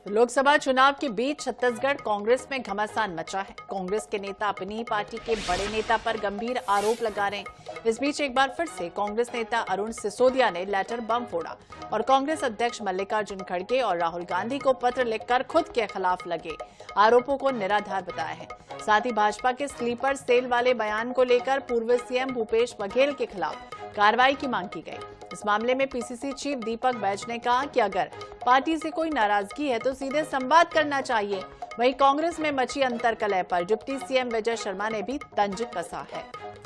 लोकसभा चुनाव के बीच छत्तीसगढ़ कांग्रेस में घमासान मचा है। कांग्रेस के नेता अपनी ही पार्टी के बड़े नेता पर गंभीर आरोप लगा रहे हैं। इस बीच एक बार फिर से कांग्रेस नेता अरुण सिसोदिया ने लेटर बम फोड़ा और कांग्रेस अध्यक्ष मल्लिकार्जुन खड़गे और राहुल गांधी को पत्र लिखकर खुद के खिलाफ लगे आरोपों को निराधार बताया है। साथ ही भाजपा के स्लीपर सेल वाले बयान को लेकर पूर्व सीएम भूपेश बघेल के खिलाफ कार्रवाई की मांग की गई। इस मामले में पीसीसी चीफ दीपक बैज ने कहा कि अगर पार्टी से कोई नाराजगी है तो सीधे संवाद करना चाहिए। वहीं कांग्रेस में मची अंतर्कलह पर डिप्टी सीएम विजय शर्मा ने भी तंज कसा है।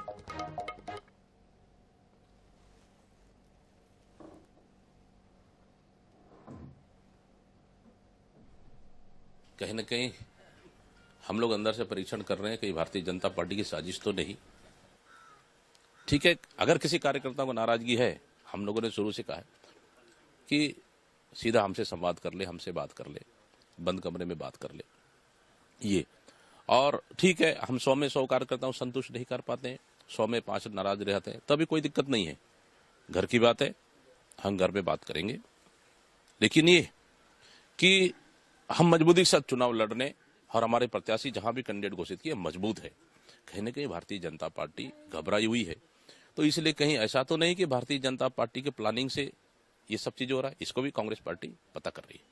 कहीं न कहीं हम लोग अंदर से परीक्षण कर रहे हैं कि भारतीय जनता पार्टी की साजिश तो नहीं। ठीक है, अगर किसी कार्यकर्ता को नाराजगी है, हम लोगों ने शुरू से कहा है कि सीधा हमसे संवाद कर ले, हमसे बात कर ले, बंद कमरे में बात कर ले। ये और ठीक है, हम 100 में 100 कार्यकर्ताओं संतुष्ट नहीं कर पाते हैं, 100 में 5 नाराज रहते हैं, तभी कोई दिक्कत नहीं है। घर की बात है, हम घर पे बात करेंगे। लेकिन ये कि हम मजबूती के साथ चुनाव लड़ने और हमारे प्रत्याशी जहां भी कैंडिडेट घोषित किए मजबूत है। कहीं न कहीं भारतीय जनता पार्टी घबराई हुई है, तो इसलिए कहीं ऐसा तो नहीं कि भारतीय जनता पार्टी के प्लानिंग से ये सब चीज हो रहा है। इसको भी कांग्रेस पार्टी पता कर रही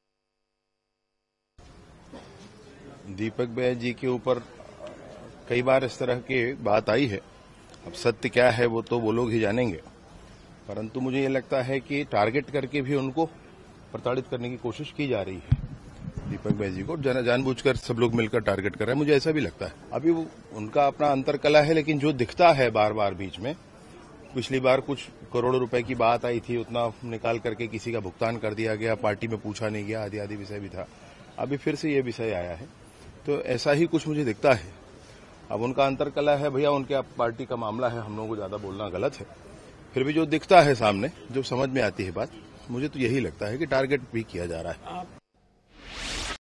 है। दीपक बैज जी के ऊपर कई बार इस तरह की बात आई है। अब सत्य क्या है वो तो वो लोग ही जानेंगे, परंतु मुझे ये लगता है कि टारगेट करके भी उनको प्रताड़ित करने की कोशिश की जा रही है। दीपक बैज जी को जानबूझकर सब लोग मिलकर टारगेट कर रहे हैं, मुझे ऐसा भी लगता है। अभी वो उनका अपना अंतरकला है, लेकिन जो दिखता है बार बार बीच में, पिछली बार कुछ करोड़ों रुपए की बात आई थी, उतना निकाल करके किसी का भुगतान कर दिया गया, पार्टी में पूछा नहीं गया, आदि आदि विषय भी था। अभी फिर से ये विषय आया है, तो ऐसा ही कुछ मुझे दिखता है। अब उनका अंतरकला है भैया, उनके पार्टी का मामला है, हम लोगों को ज्यादा बोलना गलत है। फिर भी जो दिखता है सामने, जो समझ में आती है बात, मुझे तो यही लगता है कि टारगेट भी किया जा रहा है।